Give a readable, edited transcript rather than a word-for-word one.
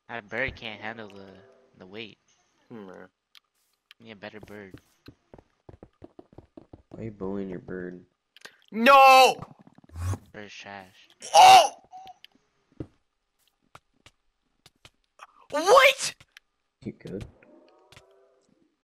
That bird can't handle the weight. Man. Need a better bird. Why are you bullying your bird? No! Bird's trash. Oh! What? You good?